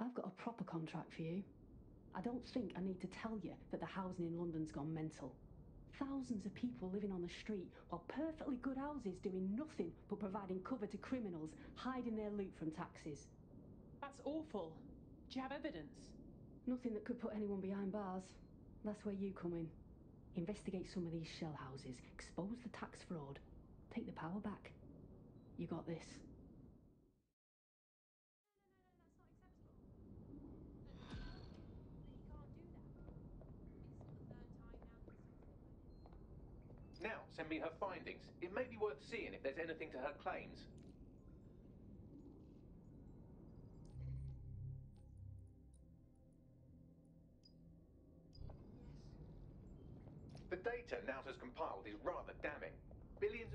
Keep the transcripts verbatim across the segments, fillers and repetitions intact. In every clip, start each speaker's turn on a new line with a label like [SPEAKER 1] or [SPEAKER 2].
[SPEAKER 1] I've got a proper contract for you. I don't think I need to tell you that the housing in London's gone mental. Thousands of people living on the street, while perfectly good houses doing nothing but providing cover to criminals hiding their loot from taxis.
[SPEAKER 2] That's awful. Do you have evidence?
[SPEAKER 1] Nothing that could put anyone behind bars. That's where you come in. Investigate some of these shell houses, expose the tax fraud, take the power back. You got this.
[SPEAKER 3] Now, send me her findings. It may be worth seeing if there's anything to her claims. The data Nout has compiled is rather damning. Billions of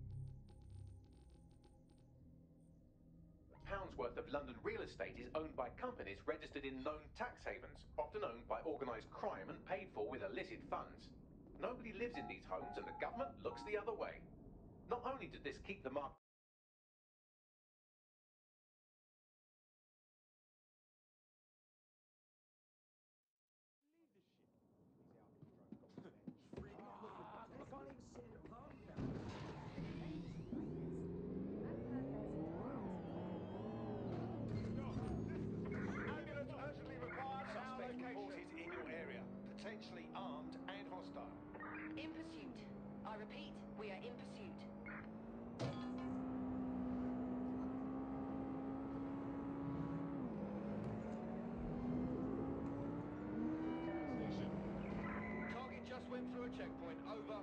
[SPEAKER 3] pounds worth of London real estate is owned by companies registered in known tax havens, often owned by organised crime and paid for with illicit funds. Nobody lives in these homes and the government looks the other way. Not only did this keep the market
[SPEAKER 4] in your area, potentially armed and hostile.
[SPEAKER 5] In pursuit. I repeat, we are in pursuit.
[SPEAKER 4] Target just went through a checkpoint. Over.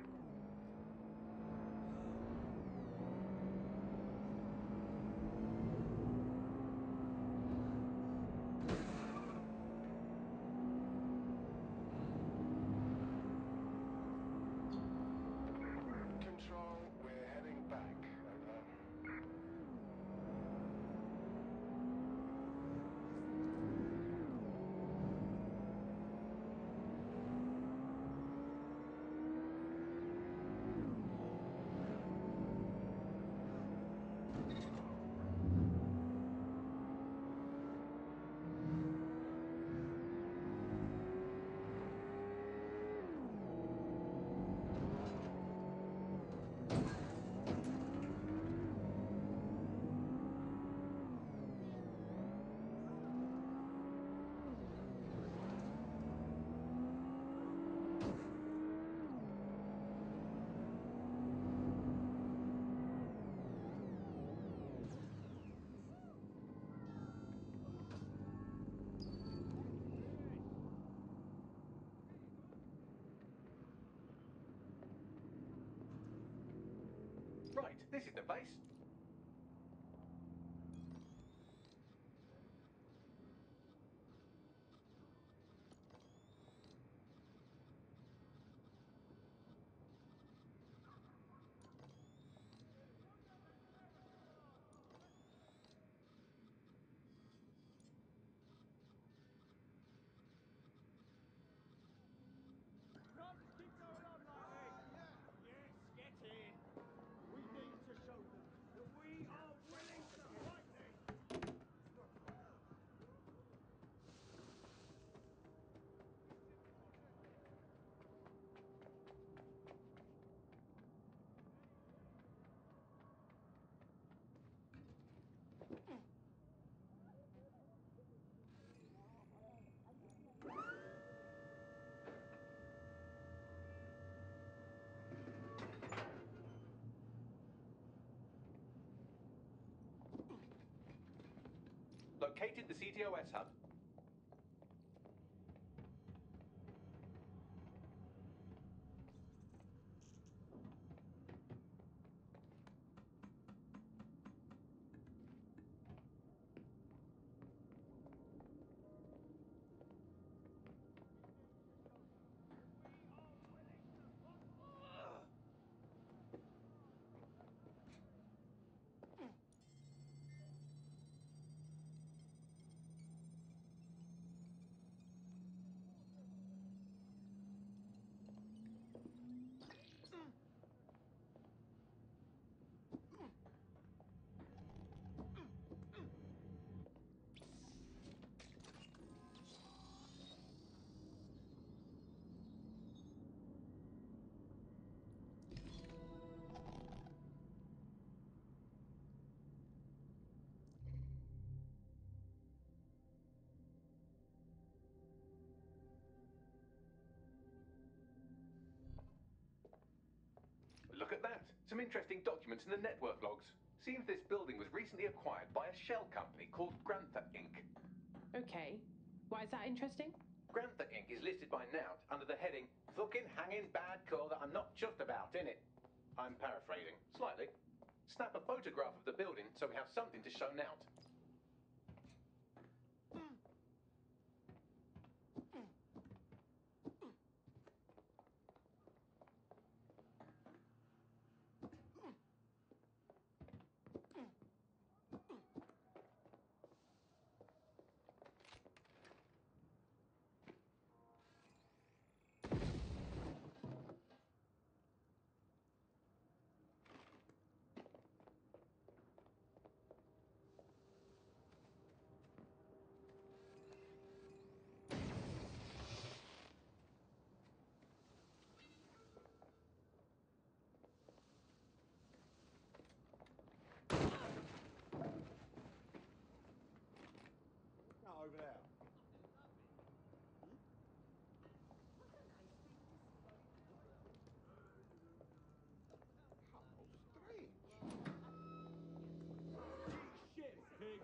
[SPEAKER 3] Right, this is the base. Located the C T O S hub. at that. Some interesting documents in the network logs. Seems this building was recently acquired by a shell company called Grantha Incorporated.
[SPEAKER 2] Okay. Why is that interesting?
[SPEAKER 3] Grantha Incorporated is listed by Nout under the heading Fucking Hanging Bad Call That I'm Not Just About, innit? I'm paraphrasing, slightly. Snap a photograph of the building so we have something to show Nout.
[SPEAKER 6] Over there. How strange. Shit, pig.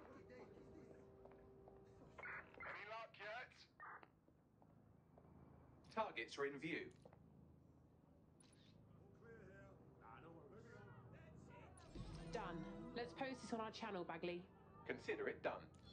[SPEAKER 4] Any luck yet?
[SPEAKER 3] Targets are in view.
[SPEAKER 2] Done. Let's post this on our channel, Bagley.
[SPEAKER 3] Consider it done.